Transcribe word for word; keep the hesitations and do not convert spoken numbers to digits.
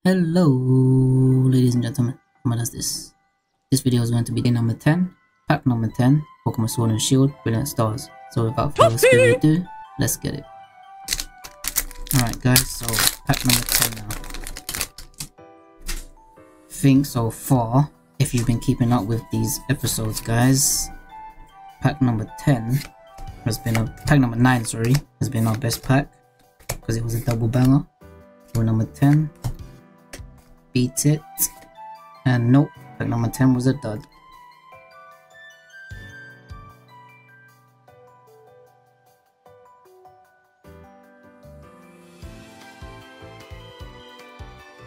Hello, ladies and gentlemen, ETERNA. This video is going to be day number ten, pack number ten, Pokemon Sword and Shield, Brilliant Stars. So without further ado, let's get it. Alright guys, so pack number ten now. Think so far, if you've been keeping up with these episodes guys, pack number ten has been a, pack number nine sorry, has been our best pack, because it was a double banger. For number ten, beat it, and nope, pack number ten was a dud.